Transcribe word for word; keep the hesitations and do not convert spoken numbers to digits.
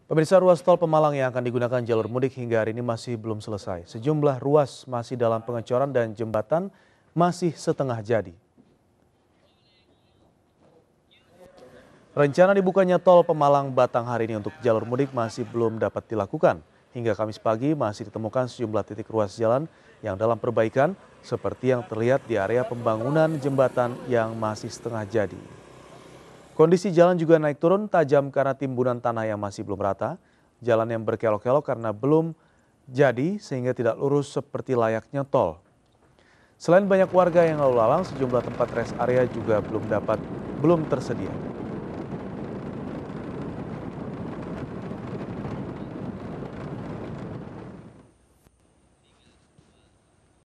Pemirsa, ruas tol Pemalang yang akan digunakan jalur mudik hingga hari ini masih belum selesai. Sejumlah ruas masih dalam pengecoran dan jembatan masih setengah jadi. Rencana dibukanya tol Pemalang-Batang hari ini untuk jalur mudik masih belum dapat dilakukan. Hingga Kamis pagi masih ditemukan sejumlah titik ruas jalan yang dalam perbaikan seperti yang terlihat di area pembangunan jembatan yang masih setengah jadi. Kondisi jalan juga naik turun tajam karena timbunan tanah yang masih belum rata, jalan yang berkelok-kelok karena belum jadi sehingga tidak lurus seperti layaknya tol. Selain banyak warga yang lalu lalang, sejumlah tempat rest area juga belum dapat belum tersedia.